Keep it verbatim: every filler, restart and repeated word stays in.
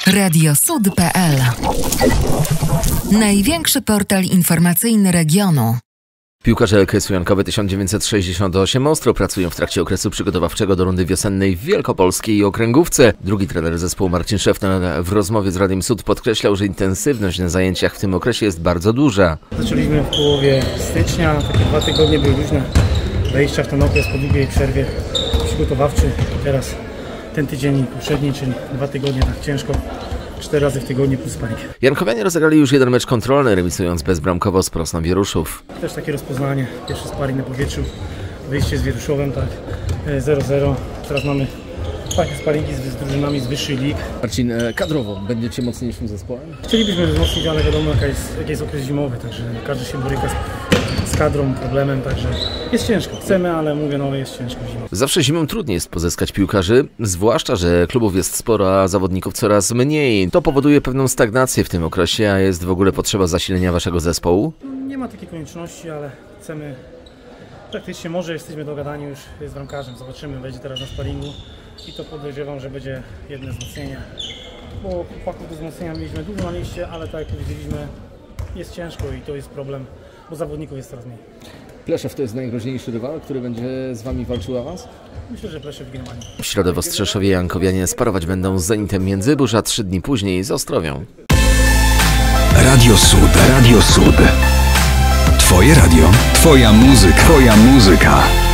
Radio Sud kropka pe el. Największy portal informacyjny regionu. Piłkarze L K S Jankowy tysiąc dziewięćset sześćdziesiąt osiem ostro pracują w trakcie okresu przygotowawczego do rundy wiosennej w Wielkopolskiej Okręgówce. Drugi trener zespołu Marcin Szefner w rozmowie z Radiem Sud podkreślał, że intensywność na zajęciach w tym okresie jest bardzo duża. Zaczęliśmy w połowie stycznia, takie dwa tygodnie były różne wejścia w ten okres po długiej przerwie przygotowawczy. Teraz ten tydzień i poprzedni, czyli dwa tygodnie tak ciężko. Cztery razy w tygodniu plus sparing. Jankowianie rozegrali już jeden mecz kontrolny, remisując bezbramkowo z Prosną Wieruszów. Też takie rozpoznanie. Pierwszy sparing na powietrzu, wyjście z Wieruszowem, tak zero zero. Teraz mamy takie sparingi z, z drużynami z wyższych lig. Marcin, kadrowo będziecie mocniejszym zespołem? Chcielibyśmy wzmocnić, ale wiadomo jaki jest, jaki jest okres zimowy, także każdy się boryka z, z kadrą, problemem, także jest ciężko. Chcemy, ale mówię, no jest ciężko zimą. Zawsze zimą trudniej jest pozyskać piłkarzy, zwłaszcza, że klubów jest sporo, a zawodników coraz mniej. To powoduje pewną stagnację w tym okresie, a jest w ogóle potrzeba zasilenia waszego zespołu? Nie ma takiej konieczności, ale chcemy, praktycznie może jesteśmy dogadani już z bramkarzem, zobaczymy, będzie teraz na sparingu i to podejrzewam, że będzie jedno wzmocnienie, bo chłopaków do wzmocnienia mieliśmy dużo na liście, ale tak jak powiedzieliśmy, jest ciężko i to jest problem, bo zawodników jest coraz mniej. Pleszew to jest najgroźniejszy rywal, który będzie z wami walczył o awans? Myślę, że Pleszew w Giermanii. W środę w Ostrzeszowie Jankowianie sparować będą z Zenitem Międzyburz, a trzy dni później z Ostrowią. Radio Sud, Radio Sud. Twoje radio, twoja muzyka, twoja muzyka.